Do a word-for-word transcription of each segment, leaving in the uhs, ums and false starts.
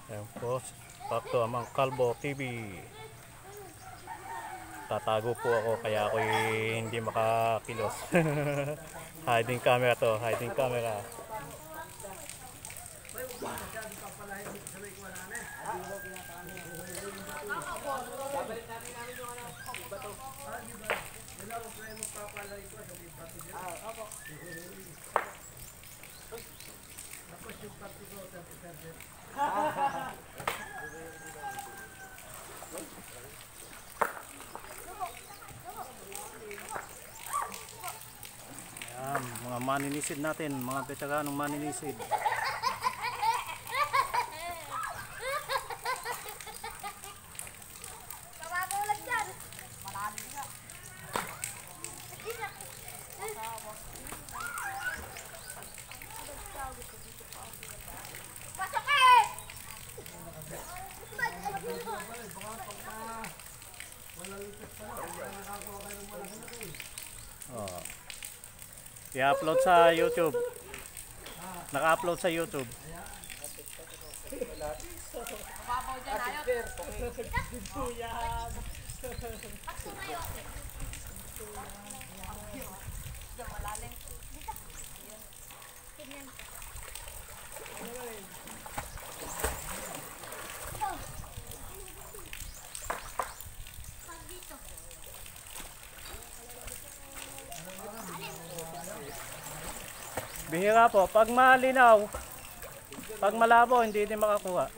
Ayan po, back to Amang Kalbo T V. Tatago po ako kaya ako hindi makakilos. Hiding camera to, hiding camera. Ayan, mga maninisid natin, mga veteranong maninisid. Oh. I-upload sa YouTube. Naka-upload sa YouTube. Bihira po, pag malinaw, pag malabo, hindi din makakuha.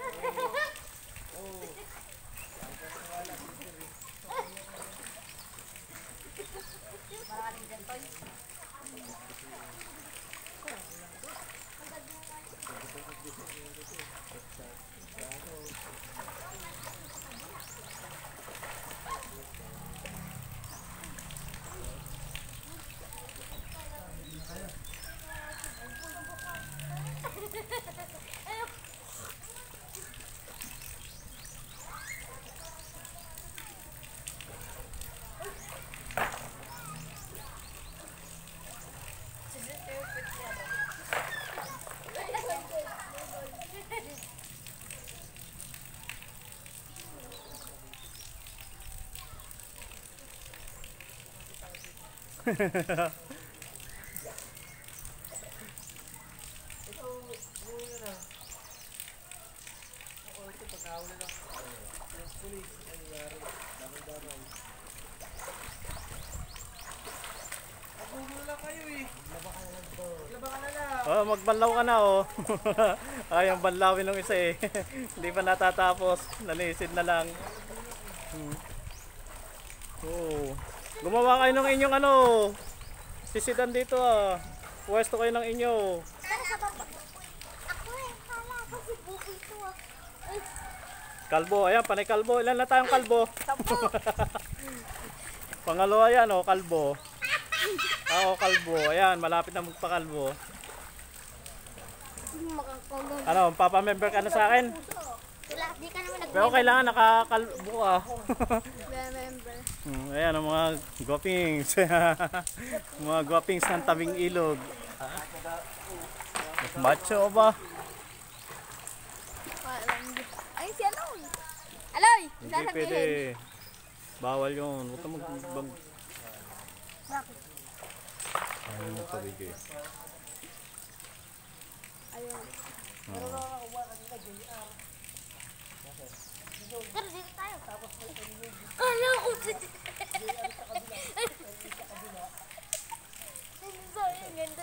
Oh, magbanlaw ka na oh. Ayang banlawin ng isa eh. Hindi pa natatapos. Nanisid na lang. Hmm. Oh. Gumawa kayo ng inyong ano. Sisidan dito ah. Pwesto kayo ng inyo. Ako eh, kala ko si Buko ito ah. Kalbo, ayan, panay kalbo. Ilan na tayong kalbo? Sampo. Pangalawa yan oh, kalbo. Ah, oh, kalbo. Ayan, malapit na magpakalbo. Ano, papa-member ka na sa akin? Wala, di ka naman nag-member. Pero kailangan nakakalbo ka. Member. Hmm, ayan ang mga guwapings. Mga guwapings ng tabing ilog. Macho ba? Ay, si Aloy. Aloy! Hindi pwede. Bawal yun. Huwag ka mag-bang. Bakit? Ayaw mo tabigay. Ayun. Oh. Pero dito tayo. Kala ko dito. Sorry, ganda.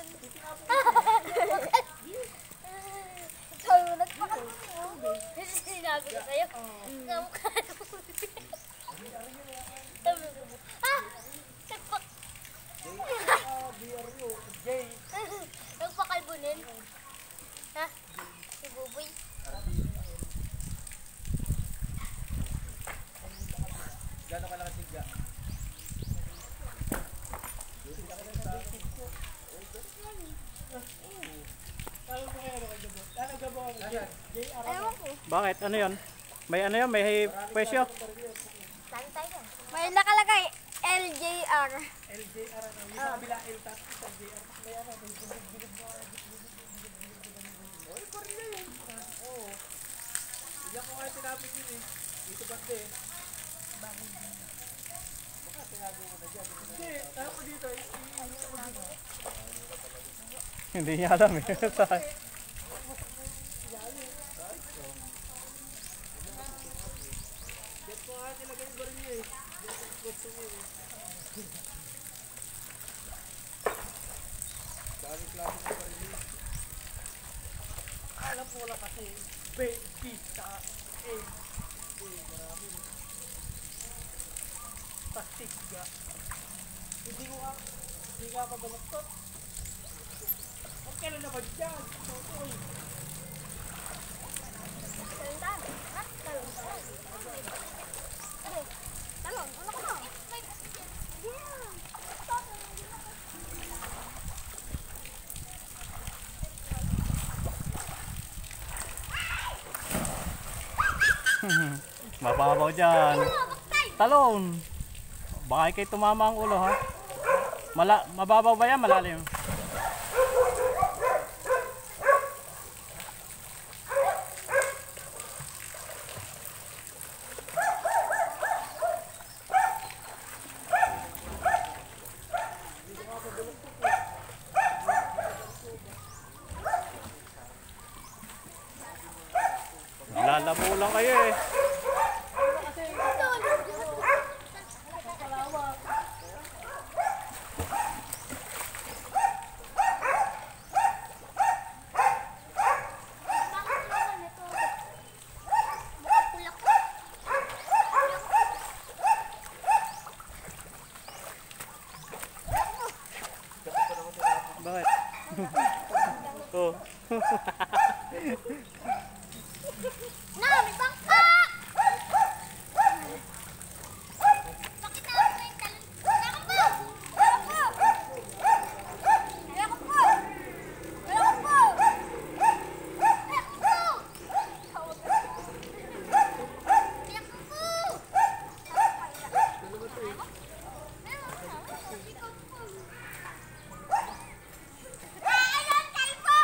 Sabi mo, nagpakasino. Sinabi ko sa'yo. Kamukha mo. Sabi ko, ah! Nagpak... Nagpakalbunin. Ha? Si Buboy. Gano'n ka lang sigya? Ewan ko. Bakit? Ano yun? May ano yun? May presyo? Saan tayo? May nakalagay L J R. L J R ano? Yung sa kabila L T A P sa L J R. May ano? May bilib-bilib mo. Oy, parang na yun. Oo. ko nga tinapin yun eh. Dito ba din? Baka tinago ko na dyan. Hindi, ako dito. Iinis ako dito. Hindi niya alam eh. Get ko nga nilagay ba rin niya eh. Get ko gusto niya eh. Dami klase ko pa rin eh. Alam ko lang kasi B, B, saka A. B, marami. Plastic ga. Hindi ko nga, hindi nga ako balaktot. Huwag kailan na ba dyan? Tutoy. Talon. At talon. Talon. Talon. Ano ka na? Yeah. Mababaw dyan. Talon. Baka ikay tumama ang ulo ha. Mala mababaw ba yan? Malalim. Lalabo lang kayo eh. Bakit? Oh. Na, may bangka! Bakit na ako may talon? Ayoko po! Ayoko po! Ayoko po! Ayoko po! Ayoko po! Ayoko po! Ayun, kayo po!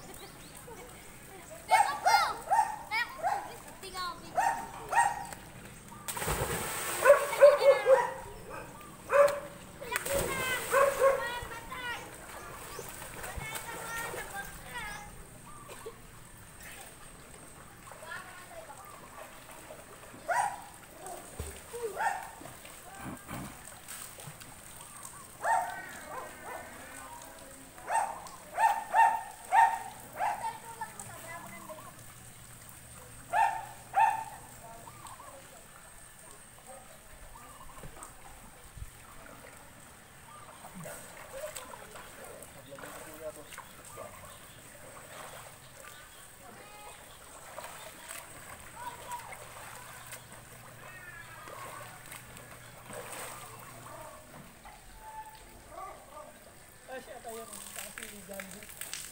Ayoko po! Ayoko po! Bigaw, bigaw. Kasi ata yun. Kasi Gandhi.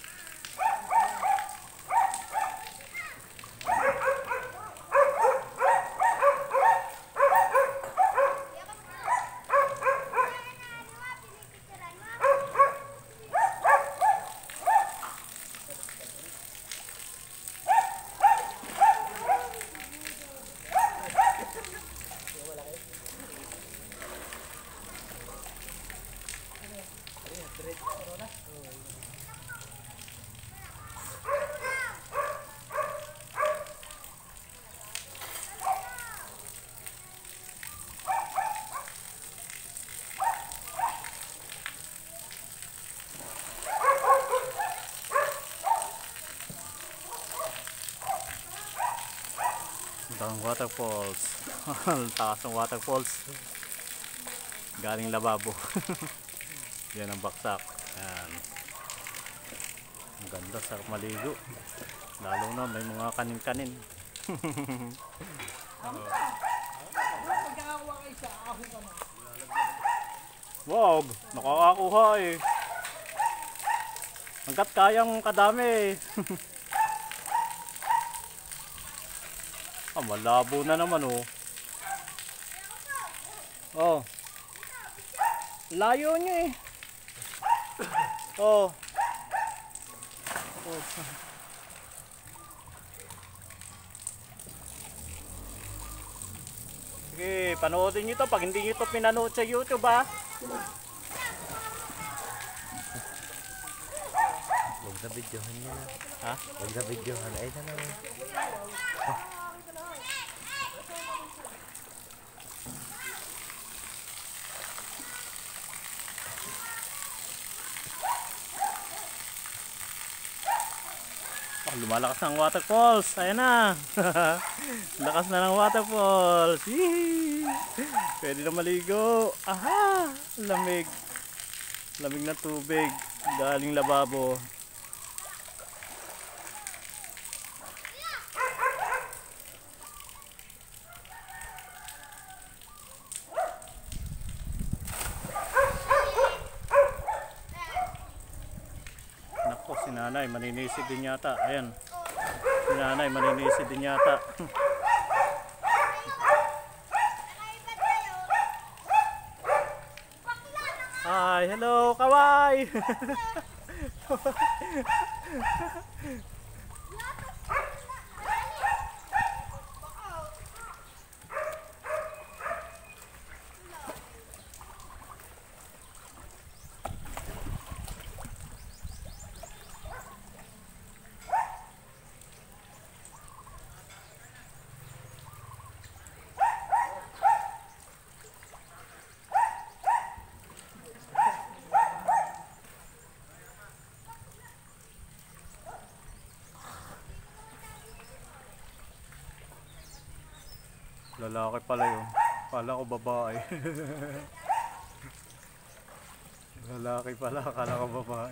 Ang waterfalls. Ang taas ng waterfalls. Galing lababo. Yan ang baksak. Yan. Ang ganda, sarap maligo. Lalo na may mga kanin-kanin. Magkakakuha kayo sa ahon ka mo. Wag, nakakakuha eh. Hanggat kayang kadami eh. Ah, malabo na naman oh. Oh. Layo niya eh. Oh. Oh. Sige, panoodin nyo to pag hindi nyo to pinanood sa YouTube ha. Huwag na videohan niya na. Ha? Huwag na videohan. Ay na naman. Oh, lumalakas na ang waterfalls. Ayan na. Lakas na ng waterfalls. Yee! Pwede na maligo. Aha! Lamig. Lamig na tubig. Galing lababo. Nako, si nanay maninisid din yata. Ayan. Si nanay maninisid din yata. Hi, hello, kawai. Lalaki pala yun. Kala ko babae. Lalaki pala, kala ko babae.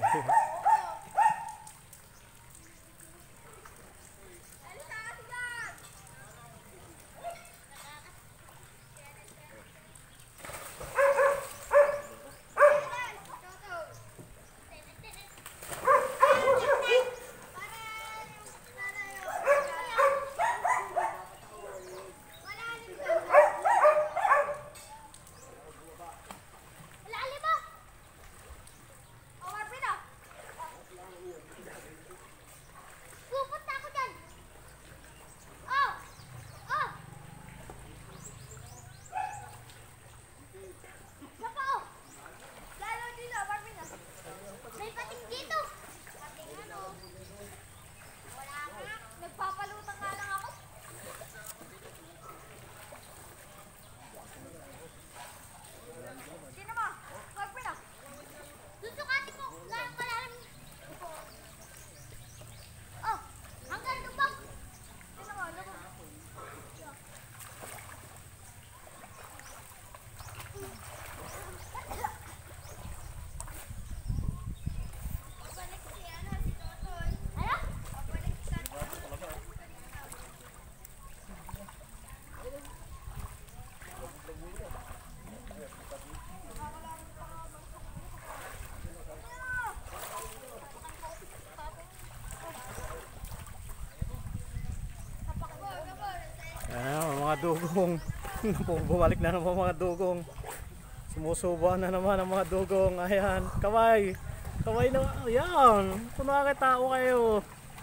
Ayan, mga dugong. Bumalik na naman mga dugong. Sumusuba na naman ang mga dugong. Ayan, kaway. Kaway na. Ayan, kunwari tao kayo.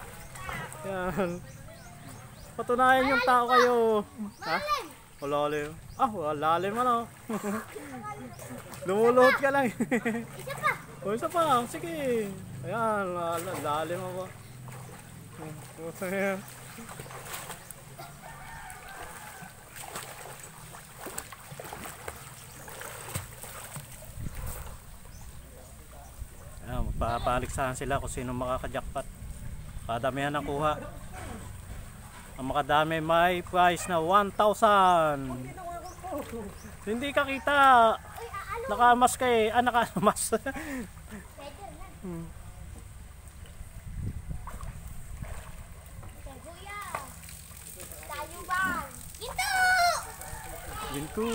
Ayan. Patunayan yung tao kayo. Ha? Malalim. Ah, malalim ano. Lumuluhod ka lang. Isa pa. O, isa pa. Sige. Ayan, lalim ako. Ayan. Ayan, magpapaliksahan sila kung sino makaka-jackpot. Kadamihan ang kuha. Ang makadami may price na one thousand. Hindi ka kita. Nakamas ka eh. Ah, nakamas. hmm. Kuya. Tayo ba? Ginto! Ginto.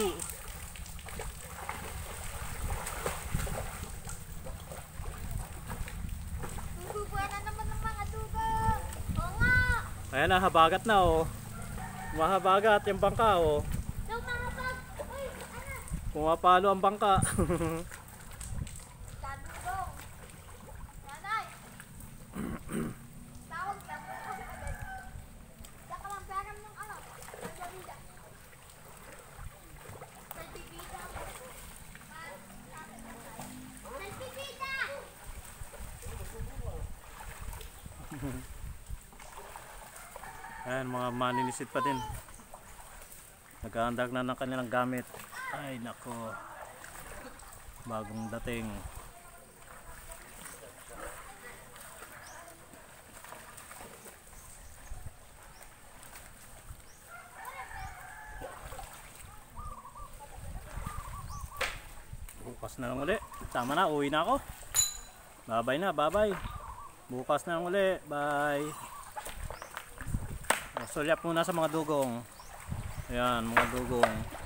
Bubuhay na naman ng mga dugong. Oo nga. Ayan na, habagat na oh. Mahabagat yung bangka oh. So mga pag... Uy, ano? Pumapalo ang bangka. Tadugong. Nanay. Tawag ka. Saka lang pera ng ano. Ang sabida. Ayan, mga maninisid pa din. Naghahandak na ng kanilang gamit. Ay nako, bagong dating. Bukas na lang uli. Tama na, uwi na ako. Babay na, babay. Bukas na lang uli. Bye. Sulyap muna sa mga dugong. Ayan, mga dugong.